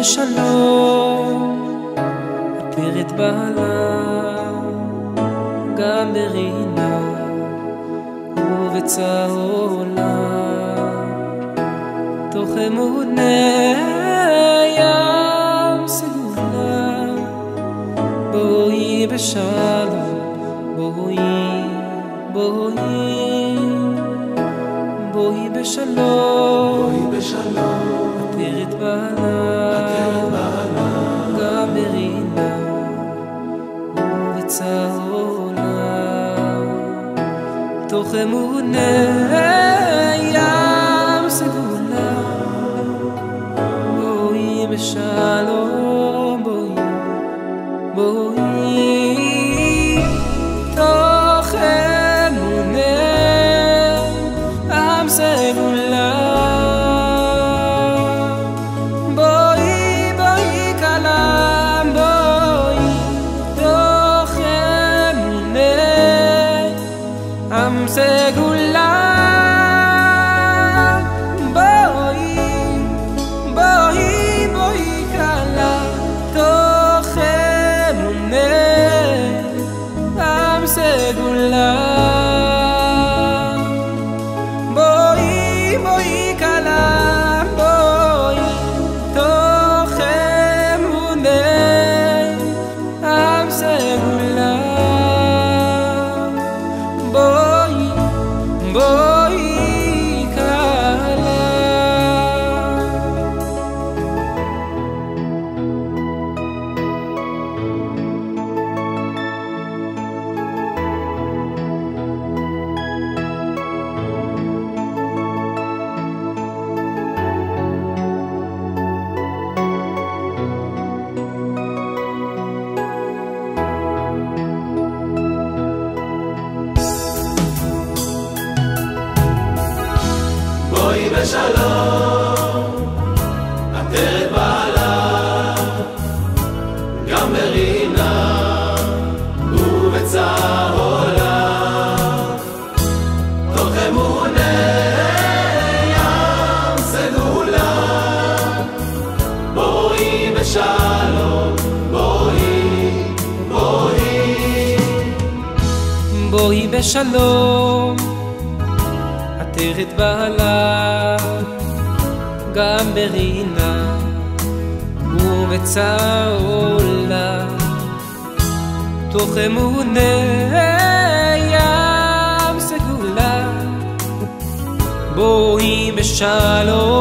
בשלום, עטרת בעלה, גם ברינה ובצהולה, תוך אמוני ים סגולה. בואי בשלום, בואי, בואי, בואי בשלום, עטרת בעלה, גם ברינה ובצהולה, תוך אמוני ים סגולה. בואי בשלום, בואי, בואי, תוך אמוני ים סגולה. סגולה, בואי, בואי, בואי קלה, תוך אמוני עם סגולה. בואי, בואי קלה, בואי, תוך אמוני עם סגולה. בואי קלה. בואי בשלום, עטרת בעלה, גם ברינה ובצהולה, תוך אמוני ים סגולה. בואי בשלום, בואי, בואי, בואי בשלום, עטרת בעלה, גם ברינה ובצהולה, תוך אמוני ים סגולה. בואי בשלום,